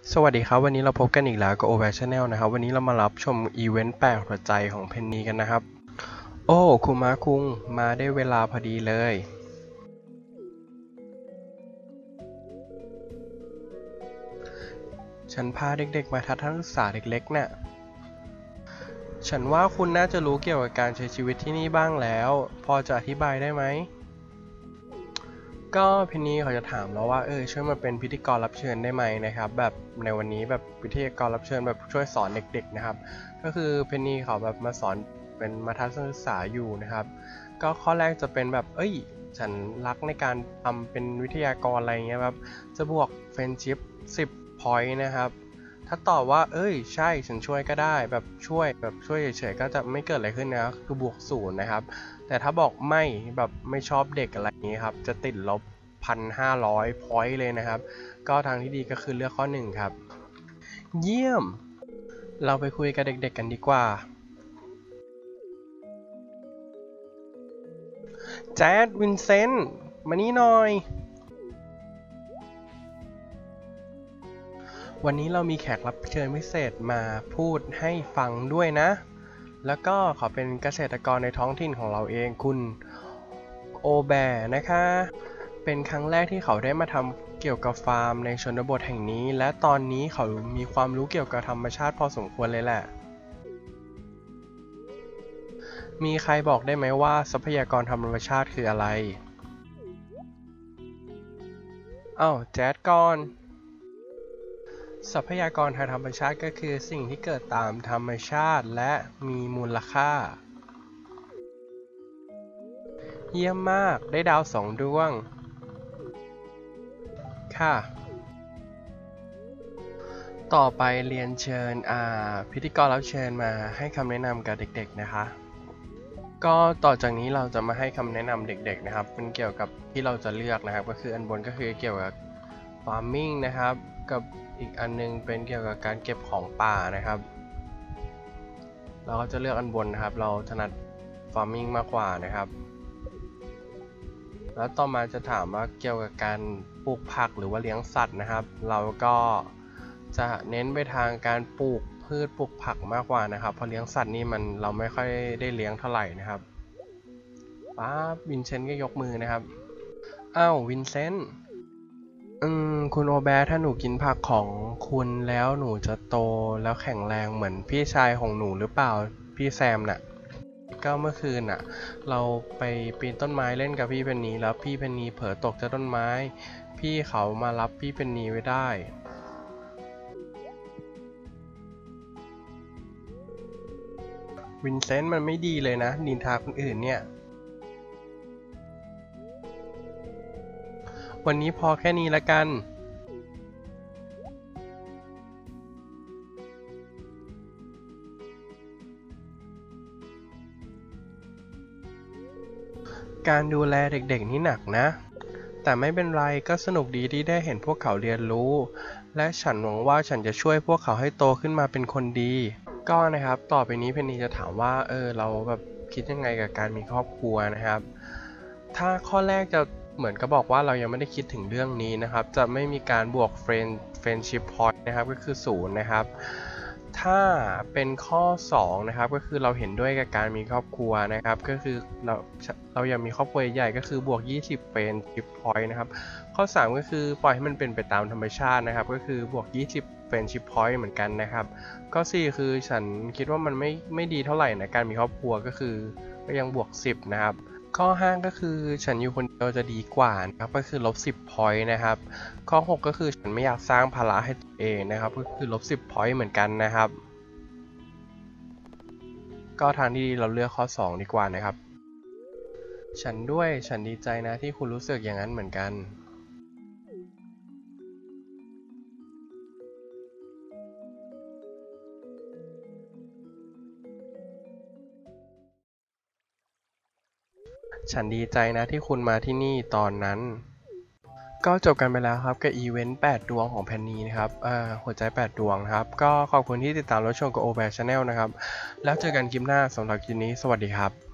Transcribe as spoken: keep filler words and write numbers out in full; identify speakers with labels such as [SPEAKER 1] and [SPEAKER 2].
[SPEAKER 1] สวัสดีครับวันนี้เราพบกันอีกแล้วกับ โอ แบ Channel นะครับวันนี้เรามารับชมอีเวนต์แปลกหัวใจของเพนนีกันนะครับโอ้คุมาคุงมาได้เวลาพอดีเลยฉันพาเด็กๆมาทัศนศึกษาเด็กเล็กน่ะฉันว่าคุณน่าจะรู้เกี่ยวกับการใช้ชีวิตที่นี่บ้างแล้วพอจะอธิบายได้ไหมก็เพนนีเขาจะถามเราว่าเออช่วยมาเป็นพิธีกรรับเชิญได้ไหมนะครับแบบในวันนี้แบบพิธีกรรับเชิญแบบช่วยสอนเด็กๆนะครับก็คือเพนนีเขาแบบมาสอนเป็นมาทัศนศึกษาอยู่นะครับก็ข้อแรกจะเป็นแบบเอ้ยฉันรักในการทำเป็นวิทยากรอะไรเงี้ยครับจะบวกเฟรนชิพสิบ point นะครับถ้าตอบว่าเอ้ยใช่ฉันช่วยก็ได้แบบช่วยแบบช่วยเฉยๆก็จะไม่เกิดอะไรขึ้นนะคือบวกศูนย์นะครับแต่ถ้าบอกไม่แบบไม่ชอบเด็กอะไรอย่างนี้ครับจะติดลบ หนึ่งพันห้าร้อย point เลยนะครับก็ทางที่ดีก็คือเลือกข้อหนึ่งครับเยี่ยมเราไปคุยกับเด็กๆกันดีกว่าแจ๊ดวินเซนต์มานี่หน่อยวันนี้เรามีแขกรับเชิญพิเศษมาพูดให้ฟังด้วยนะแล้วก็เขาเป็นเกษตรกรในท้องถิ่นของเราเองคุณโอแบนะคะเป็นครั้งแรกที่เขาได้มาทำเกี่ยวกับฟาร์มในชนบทแห่งนี้และตอนนี้เขามีความรู้เกี่ยวกับธรรมชาติพอสมควรเลยแหละมีใครบอกได้ไหมว่าทรัพยากรธรรมชาติคืออะไรอ้าวแจ๊ดก่อนทรัพยากรทางธรรมชาติก็คือสิ่งที่เกิดตามธรรมชาติและมีมูลค่าเยี่ยมมากได้ดาวสองดวงค่ะต่อไปเรียนเชิญอ่าพิธีกรรับเชิญมาให้คำแนะนำกับเด็กๆนะคะก็ต่อจากนี้เราจะมาให้คำแนะนำเด็กๆนะครับเป็นเกี่ยวกับที่เราจะเลือกนะครับก็คืออันบนก็คือเกี่ยวกับฟาร์มมิ่งนะครับกับอีกอันนึงเป็นเกี่ยวกับการเก็บของป่านะครับเราก็จะเลือกอันบนนะครับเราถนัดฟาร์มมิ่งมากกว่านะครับแล้วต่อมาจะถามว่าเกี่ยวกับการปลูกผักหรือว่าเลี้ยงสัตว์นะครับเราก็จะเน้นไปทางการปลูกพืชปลูกผักมากกว่านะครับเพราะเลี้ยงสัตว์นี่มันเราไม่ค่อยได้เลี้ยงเท่าไหร่นะครับป๊าบวินเซนต์ก็ยกมือนะครับอ้าววินเซนต์อืมคุณโอแบร์ถ้าหนูกินผักของคุณแล้วหนูจะโตแล้วแข็งแรงเหมือนพี่ชายของหนูหรือเปล่าพี่แซมน่ะก็เมื่อคืนน่ะเราไปปีนต้นไม้เล่นกับพี่เพนนีแล้วพี่เพนนีเผลอตกจากต้นไม้พี่เขามารับพี่เพนนีไว้ได้วินเซนต์มันไม่ดีเลยนะนินทาคนอื่นเนี่ยวันนี้พอแค่นี้ละกันการดูแลเด็กๆนี่หนักนะแต่ไม่เป็นไรก็สนุกดีที่ได้เห็นพวกเขาเรียนรู้และฉันหวังว่าฉันจะช่วยพวกเขาให้โตขึ้นมาเป็นคนดีก็นะครับต่อไปนี้เพนนีจะถามว่าเออเราแบบคิดยังไงกับการมีครอบครัวนะครับถ้าข้อแรกจะเหมือนกับบอกว่าเรายังไม่ได้คิดถึงเรื่องนี้นะครับจะไม่มีการบวก friend friendship point นะครับก็คือศูนย์นะครับถ้าเป็นข้อสองนะครับก็คือเราเห็นด้วยกับการมีครอบครัวนะครับก็คือเราเราอยากมีครอบครัวใหญ่ก็คือบวกยี่สิบ friendship point นะครับข้อสามก็คือปล่อยให้มันเป็นไปตามธรรมชาตินะครับก็คือบวกยี่สิบ friendship point เหมือนกันนะครับข้อสี่คือฉันคิดว่ามันไม่ไม่ดีเท่าไหร่นะการมีครอบครัวก็คือก็ยังบวกสิบนะครับข้อห้าก็คือฉันอยู่คนเดียวจะดีกว่านะครับก็คือลบสิบ point นะครับข้อหกก็คือฉันไม่อยากสร้างภาระให้ตัวเองนะครับก็คือลบสิบ point เหมือนกันนะครับก็ทางที่ดีเราเลือกข้อสองดีกว่านะครับฉันด้วยฉันดีใจนะที่คุณรู้สึกอย่างนั้นเหมือนกันฉันดีใจนะที่คุณมาที่นี่ตอนนั้นก็จบกันไปแล้วครับกับอีเวนต์แปดดวงของแพนนีนะครับอ่าหัวใจแปดดวงครับก็ขอบคุณที่ติดตามรับชมกับ โอ แบ Channel นะครับแล้วเจอกันคลิปหน้าสำหรับคลิปนี้สวัสดีครับ